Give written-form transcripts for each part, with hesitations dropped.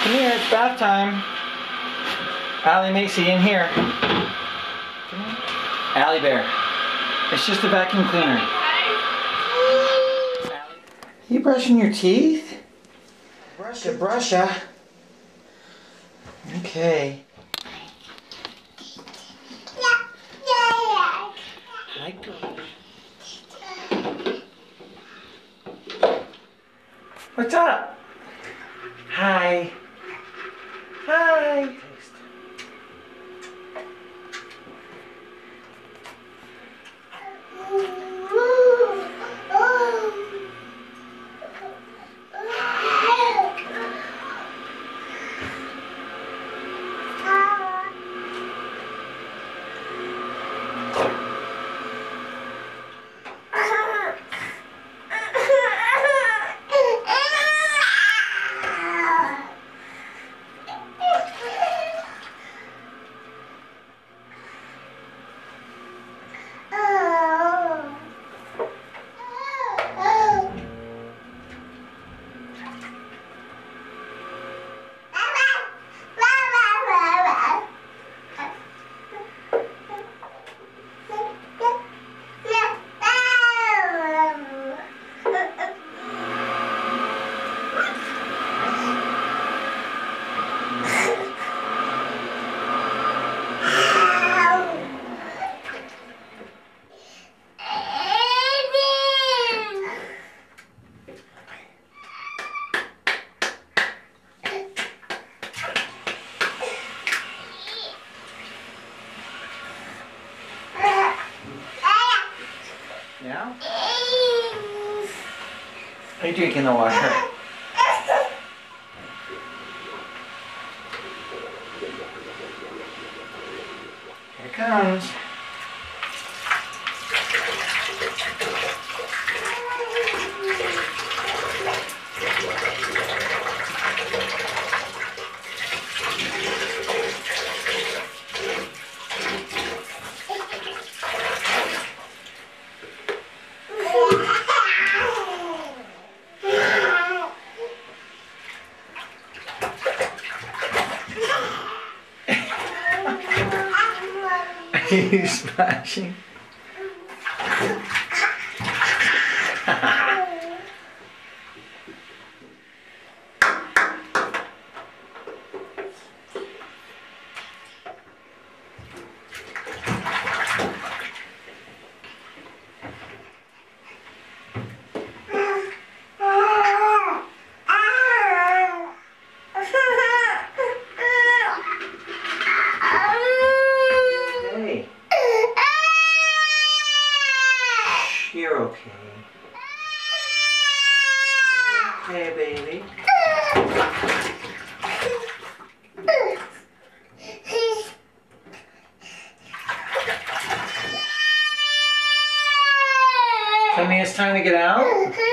Come here, it's bath time. Allie Macy, in here. Come here. Allie Bear. It's just a vacuum cleaner. You brushing your teeth? Brusha, brusha. Okay. Hi, girl. What's up? Hi. Hi. Yeah? Are you drinking the water? Here it comes. Are you splashing? You're okay. Hey, baby. Tell me it's time to get out?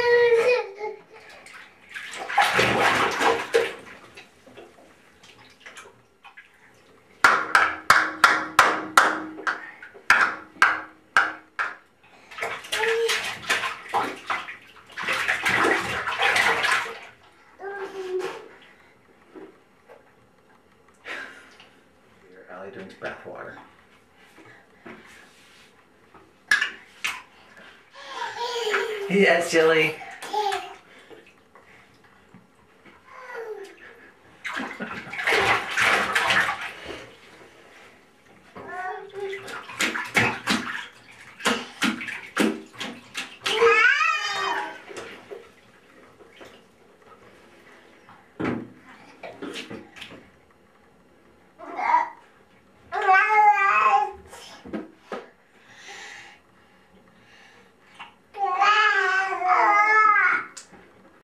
Allie drinks bath water. Yeah, silly.